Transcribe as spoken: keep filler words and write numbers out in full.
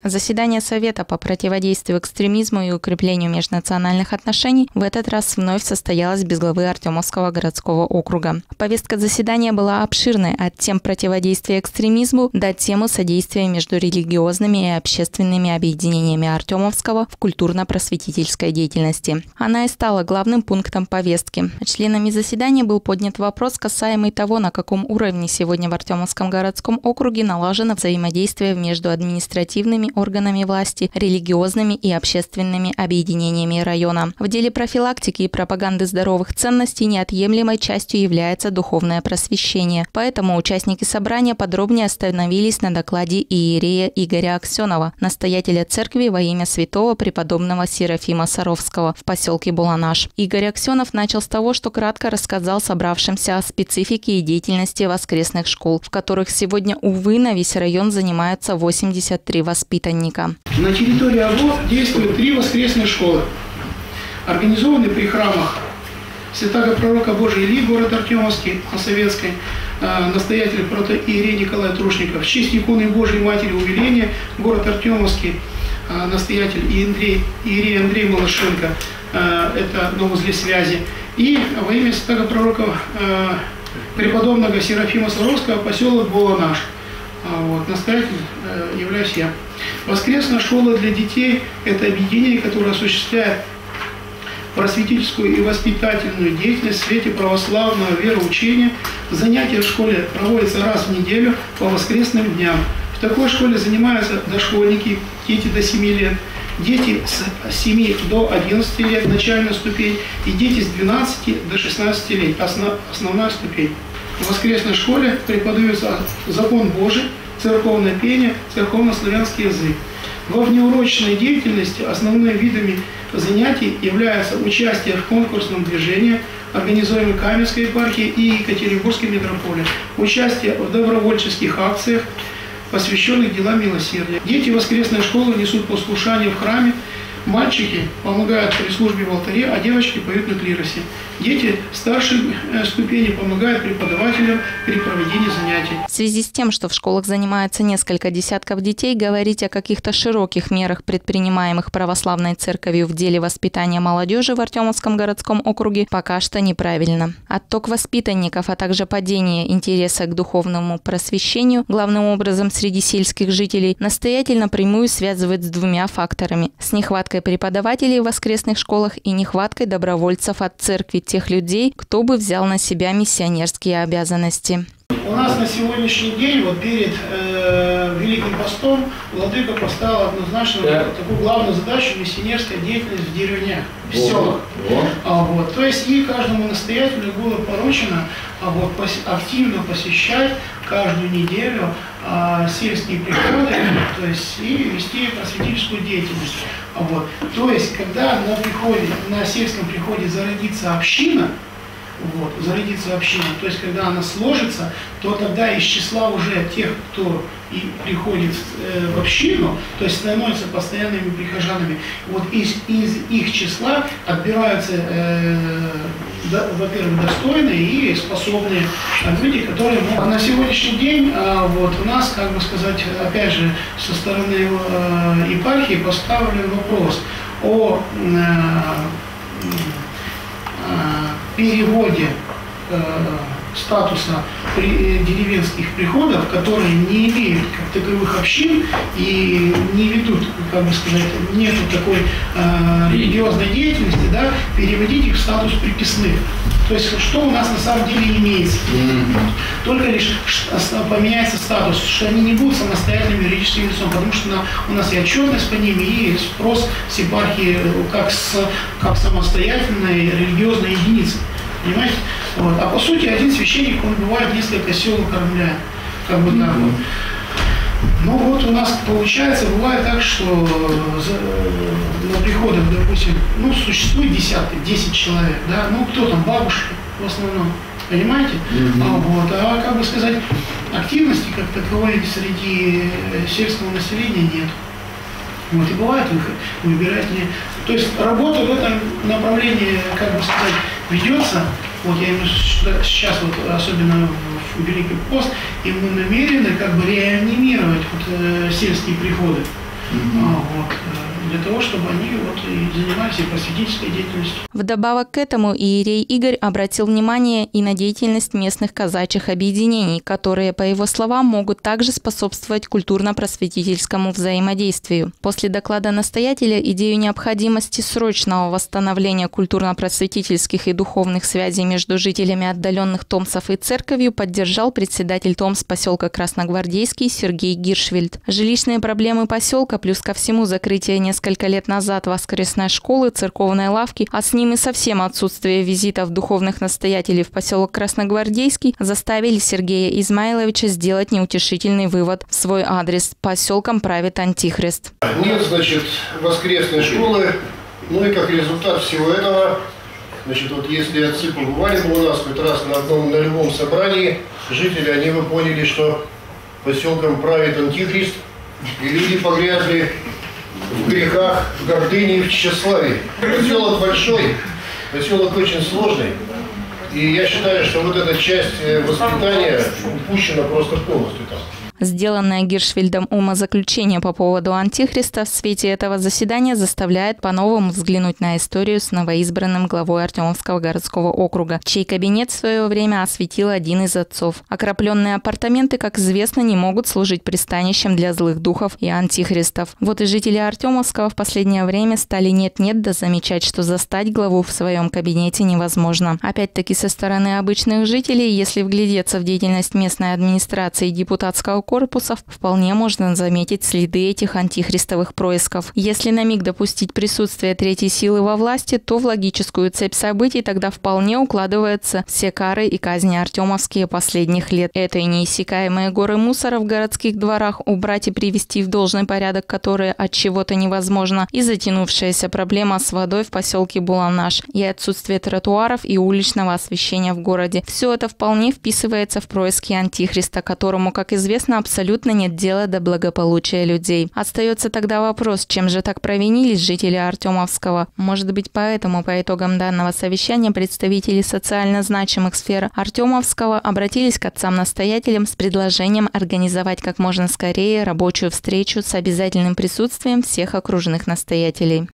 Заседание Совета по противодействию экстремизму и укреплению межнациональных отношений в этот раз вновь состоялось без главы Артемовского городского округа. Повестка заседания была обширной, от тем противодействия экстремизму до темы содействия между религиозными и общественными объединениями Артемовского в культурно-просветительской деятельности. Она и стала главным пунктом повестки. Членами заседания был поднят вопрос, касаемый того, на каком уровне сегодня в Артемовском городском округе налажено взаимодействие между административными органами власти, религиозными и общественными объединениями района. В деле профилактики и пропаганды здоровых ценностей неотъемлемой частью является духовное просвещение. Поэтому участники собрания подробнее остановились на докладе иерея Игоря Аксенова, настоятеля церкви во имя святого преподобного Серафима Саровского в поселке Буланаш. Игорь Аксенов начал с того, что кратко рассказал собравшимся о специфике и деятельности воскресных школ, в которых сегодня, увы, на весь район занимаются восемьдесят три воспитанника. На территории АГО действуют три воскресные школы, организованные при храмах Святаго Пророка Божия Илии, город Артемовский, на Советской, настоятель протоиерей Николай Трушников, в честь иконы Божией Матери Умиления, город Артемовский, настоятель иерей, иерей Андрей Малашенко, это на узле связи, и во имя Святаго Пророка преподобного Серафима Саровского, поселок Буланаш. Вот, настоятель э, являюсь я. Воскресная школа для детей – это объединение, которое осуществляет просветительскую и воспитательную деятельность в свете православного вероучения. Занятия в школе проводятся раз в неделю по воскресным дням. В такой школе занимаются дошкольники, дети до семи лет, дети с семи до одиннадцати лет, начальная ступень, и дети с двенадцати до шестнадцати лет, основ, основная ступень. В воскресной школе преподается закон Божий, церковное пение, церковно-славянский язык. Во внеурочной деятельности основными видами занятий являются участие в конкурсном движении, организуемой Каменской епархией и Екатеринбургской митрополии, участие в добровольческих акциях, посвященных делам милосердия. Дети воскресной школы несут послушание в храме, мальчики помогают при службе в алтаре, а девочки поют на клиросе. Дети старшей ступени помогают преподавателям при проведении занятий. В связи с тем, что в школах занимается несколько десятков детей, говорить о каких-то широких мерах, предпринимаемых православной церковью в деле воспитания молодежи в Артемовском городском округе, пока что неправильно. Отток воспитанников, а также падение интереса к духовному просвещению, главным образом среди сельских жителей, настоятель напрямую связывает с двумя факторами – с нехваткой преподавателей в воскресных школах и нехваткой добровольцев от церкви, тех людей, кто бы взял на себя миссионерские обязанности. У нас на сегодняшний день, вот перед э, Великим постом, владыка поставил однозначно да. такую главную задачу — миссионерская деятельность в деревнях, в селах. А, вот, то есть и каждому настоятелю было поручено а, вот, пос, активно посещать каждую неделю а, сельские приходы, то есть и вести просветительскую деятельность. А, вот, то есть когда на, приходе, на сельском приходе зародится община, Вот, зародится община, то есть когда она сложится, то тогда из числа уже тех, кто и приходит э, в общину, то есть становятся постоянными прихожанами, вот из, из их числа отбираются, э, до, во-первых, достойные и способные люди, которые могут. На сегодняшний день э, вот, у нас, как бы сказать, опять же, со стороны э, епархии поставлен вопрос о э, переводе э, статуса при, э, деревенских приходов, которые не имеют как таковых общин и не ведут, как бы сказать, нет такой э, религиозной деятельности, да, переводить их в статус приписных. То есть что у нас на самом деле имеется? Только лишь поменяется статус, что они не будут самостоятельным юридическим лицом, потому что на, у нас и отчетность по ним, и спрос с епархии как, с, как самостоятельной религиозной единицы. Понимаете? Вот. А по сути один священник, он бывает несколько сел кормляет. Как бы так вот. Ну вот у нас получается, бывает так, что на приходах, допустим, ну существует десяток, десять человек, да, ну кто там, бабушки в основном, понимаете? Mm-hmm. А, вот, а как бы сказать, активности как таковой среди сельского населения нет. Вот и бывает, выбирать не... То есть работа в этом направлении, как бы сказать, ведется. Вот я имею сейчас, вот, особенно в Великий пост, и мы намерены как бы реанимировать вот, э, сельские приходы. вот, для того, чтобы они вот и занимались и просветительской деятельностью. Вдобавок к этому иерей Игорь обратил внимание и на деятельность местных казачьих объединений, которые, по его словам, могут также способствовать культурно-просветительскому взаимодействию. После доклада настоятеля идею необходимости срочного восстановления культурно-просветительских и духовных связей между жителями отдаленных Томсов и церковью поддержал председатель Томс поселка Красногвардейский Сергей Гиршвельд. Жилищные проблемы поселка, плюс ко всему закрытие несколько лет назад воскресной школы, церковной лавки, а с ним и совсем отсутствие визитов духовных настоятелей в поселок Красногвардейский заставили Сергея Измайловича сделать неутешительный вывод в свой адрес: поселком правит антихрист. Нет, значит, воскресной школы, ну и как результат всего этого, значит, вот если отцы побывали бы у нас хоть раз на одном, на любом собрании, жители, они бы поняли, что поселком правит антихрист, и люди погрязли в грехах, в гордыне и в тщеславии. Поселок большой, поселок очень сложный. И я считаю, что вот эта часть воспитания упущена просто полностью там. Сделанное Гиршвельдом умозаключение по поводу антихриста в свете этого заседания заставляет по-новому взглянуть на историю с новоизбранным главой Артемовского городского округа, чей кабинет в свое время осветил один из отцов. Окропленные апартаменты, как известно, не могут служить пристанищем для злых духов и антихристов. Вот и жители Артемовского в последнее время стали нет-нет да замечать, что застать главу в своем кабинете невозможно. Опять-таки, со стороны обычных жителей, если вглядеться в деятельность местной администрации и депутатского корпусов, вполне можно заметить следы этих антихристовых происков. Если на миг допустить присутствие третьей силы во власти, то в логическую цепь событий тогда вполне укладываются все кары и казни артемовские последних лет. Это и неиссякаемые горы мусора в городских дворах убрать и привести в должный порядок, которые от чего-то невозможно, и затянувшаяся проблема с водой в поселке Буланаш, и отсутствие тротуаров и уличного освещения в городе. Все это вполне вписывается в происки антихриста, которому, как известно, абсолютно нет дела до благополучия людей. Остается тогда вопрос, чем же так провинились жители Артемовского? Может быть, поэтому по итогам данного совещания представители социально значимых сфер Артемовского обратились к отцам-настоятелям с предложением организовать как можно скорее рабочую встречу с обязательным присутствием всех окружных настоятелей.